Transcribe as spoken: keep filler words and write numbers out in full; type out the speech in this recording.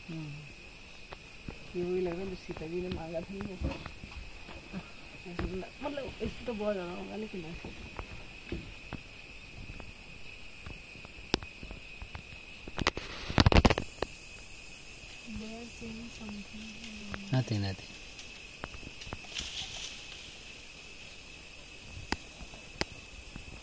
ये वही लग रहा है जो सीताजी ने मांगा था ये। मतलब इससे तो बहुत ज़्यादा होगा लेकिन ऐसे nothing nothing